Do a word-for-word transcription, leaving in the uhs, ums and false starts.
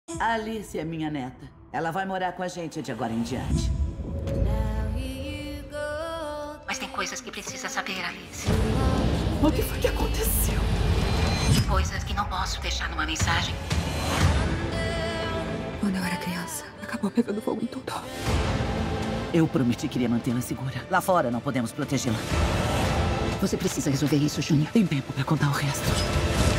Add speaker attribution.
Speaker 1: A Alice é minha neta. Ela vai morar com a gente de agora em diante.
Speaker 2: Mas tem coisas que precisa saber, Alice.
Speaker 1: O que foi que aconteceu?
Speaker 2: Coisas que não posso deixar numa mensagem.
Speaker 3: Quando eu era criança, acabou pegando fogo em tudo.
Speaker 1: Eu prometi que iria mantê-la segura. Lá fora não podemos protegê-la.
Speaker 2: Você precisa resolver isso, Júnior.
Speaker 1: Tem tempo pra contar o resto.